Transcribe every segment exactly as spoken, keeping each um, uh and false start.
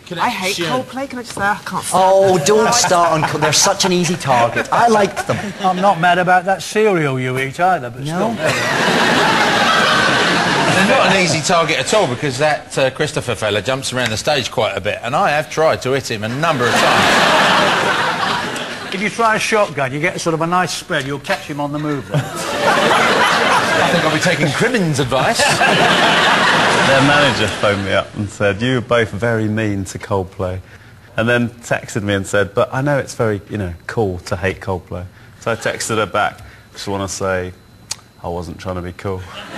I hate Coldplay, can I just say? I can't stand Oh, them. don't start on Coldplay. They're such an easy target. I liked them. I'm not mad about that cereal you eat either, but no. still. They're not an easy target at all because that uh, Christopher fella jumps around the stage quite a bit, and I have tried to hit him a number of times. If you try a shotgun, you get sort of a nice spread, you'll catch him on the move then. I think I'll be taking Cribbins' advice. Their manager phoned me up and said, you were both very mean to Coldplay. And then texted me and said, but I know it's very, you know, cool to hate Coldplay. So I texted her back, just want to say, I wasn't trying to be cool.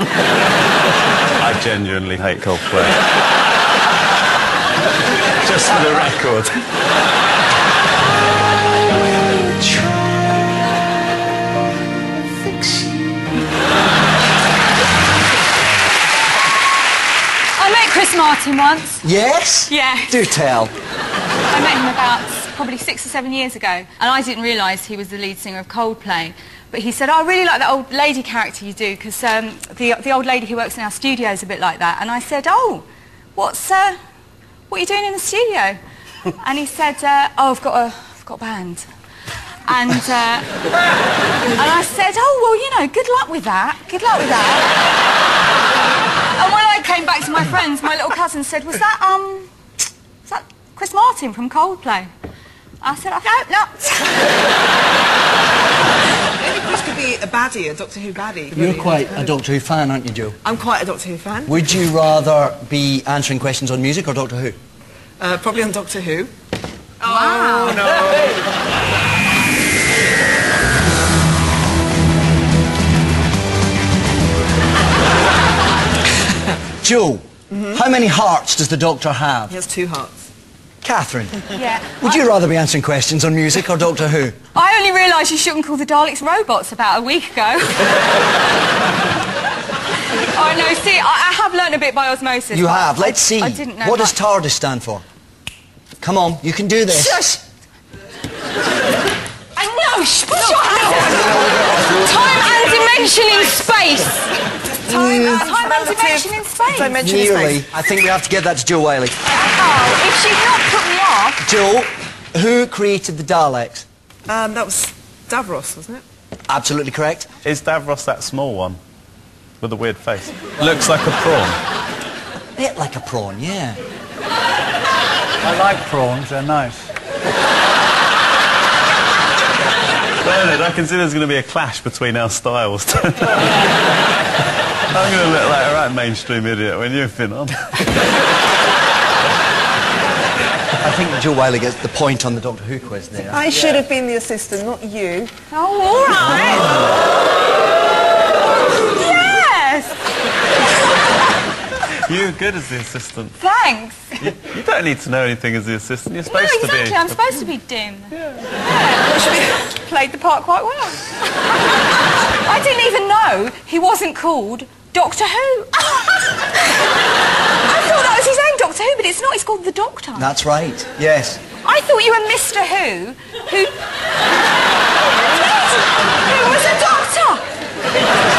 I genuinely hate Coldplay. Just for the record. I met Chris Martin once. Yes? Yeah. Do tell. I met him about probably six or seven years ago, and I didn't realise he was the lead singer of Coldplay. But he said, oh, I really like that old lady character you do, because um, the, the old lady who works in our studio is a bit like that. And I said, oh, what's, uh, what are you doing in the studio? And he said, uh, oh, I've got a, I've got a band. And, uh, and I said, oh, well, you know, good luck with that. Good luck with that. And when I came back to my friends, my little cousin said, was that, um, was that Chris Martin from Coldplay? I said, I don't know. Maybe Chris could be a baddie, a Doctor Who baddie. You're Really. quite a Doctor Who fan, aren't you, Joe? I'm quite a Doctor Who fan. Would you rather be answering questions on music or Doctor Who? Uh, probably on Doctor Who. Wow. Oh, no. Joe, mm-hmm. How many hearts does the Doctor have? He has two hearts. Catherine, Yeah. would I... you rather be answering questions on music or Doctor Who? I only realised you shouldn't call the Daleks robots about a week ago. Oh, no, see, I, I have learnt a bit by osmosis. You have. Let's see. I didn't know What does much. TARDIS stand for? Come on, you can do this. Shush! I know! Sh put your hands down! Time and dimension in space! Time, Mm. and, Time and dimension in space! Dimension in Nearly. space. I think we have to get that to Joe Wiley. Oh, if she'd not put me off... Joe, who created the Daleks? Um, that was Davros, wasn't it? Absolutely correct. Is Davros that small one? With a weird face? Looks like a prawn. Bit like a prawn, yeah. I like prawns, they're nice. Bernard, I can see there's going to be a clash between our styles. I'm going to look like a right mainstream idiot when you've been on. I think Joe Wiley gets the point on the Doctor Who quiz there. I should have been the assistant, not you. Oh, all right. Yes! You're good as the assistant. Thanks. You, you don't need to know anything as the assistant. You're No, supposed exactly, to be. I'm supposed to be dim. Yeah. yeah. Played the part quite well. I didn't even know he wasn't called Doctor Who. I thought that was his own Doctor Who, but it's not. It's called The Doctor. That's right, yes. I thought you were Mister Who, who... who was a doctor.